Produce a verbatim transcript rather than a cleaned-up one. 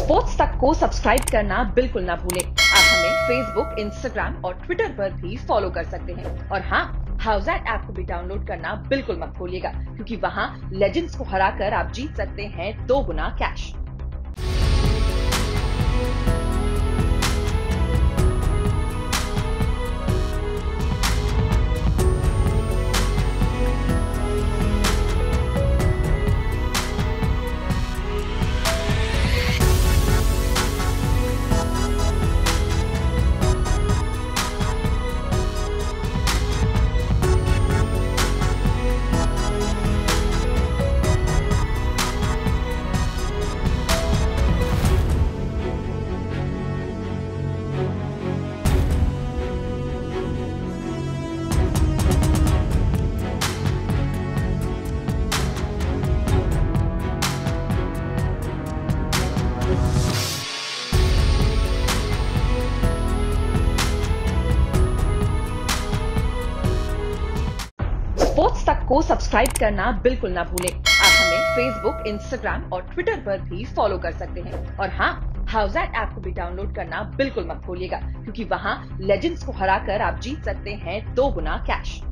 Sports तक को subscribe करना बिल्कुल ना भूलें। आप हमें फेसबुक, इंस्टाग्राम और ट्विटर पर भी फॉलो कर सकते हैं। और हाँ, हाउसएट ऐप को भी डाउनलोड करना बिल्कुल मत भूलिएगा, क्योंकि वहाँ लेजेंड्स को हराकर आप जीत सकते हैं दो गुना कैश। स्पोर्ट्स तक को सब्सक्राइब करना बिल्कुल ना भूलें। आप हमें फेसबुक, इंस्टाग्राम और ट्विटर पर भी फॉलो कर सकते हैं। और हाँ, हाउसएट ऐप को भी डाउनलोड करना बिल्कुल मत भूलिएगा, क्योंकि वहाँ लेजेंड्स को हराकर आप जीत सकते हैं दो गुना कैश।